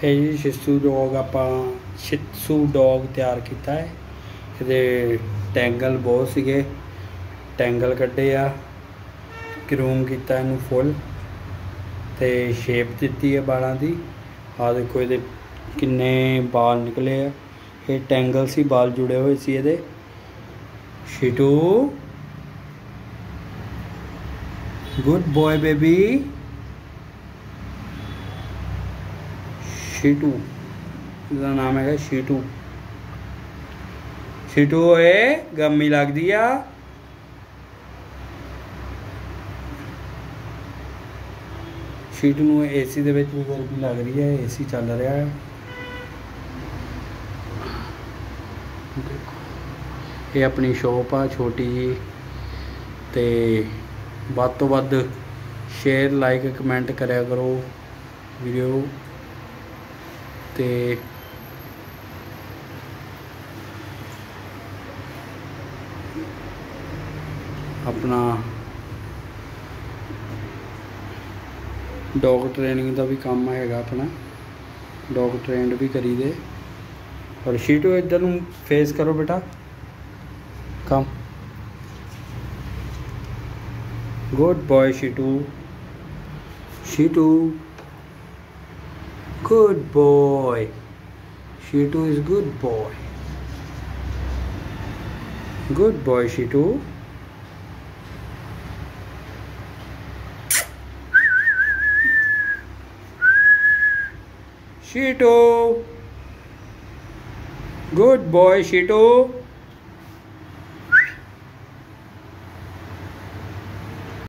ये जी शिशु डॉग आपां शिशु डॉग तैयार किया है। ये टैंगल बहुत सीगे, टैंगल कड्डे आ, ग्रूम किया इनू फुल ते शेप दी है बालों की। आ देखो ये किन्ने बाल निकले आ, ये टैंगल सी बाल जुड़े हुए सी ये। Shitu good boy baby, Shitu इसका नाम है शिटू। शिटू ए गम्मी लगदी आ। शिटू नूं एसी दे विच भी गर्मी लग रही है, एसी चल रहा है। ये अपनी शॉप आ छोटी जी, ते वध तो वध शेयर लाइक कमेंट करया करो वीडियो ते अपना डॉग ट्रेनिंग का भी काम हैगा, अपना डॉग ट्रेंड भी करी दे। और शीटू इधर नूं फेस करो बेटा, come good boy Shitu, Shitu good boy, Shitu is good boy, good boy Shitu. Shitu good boy शीटू।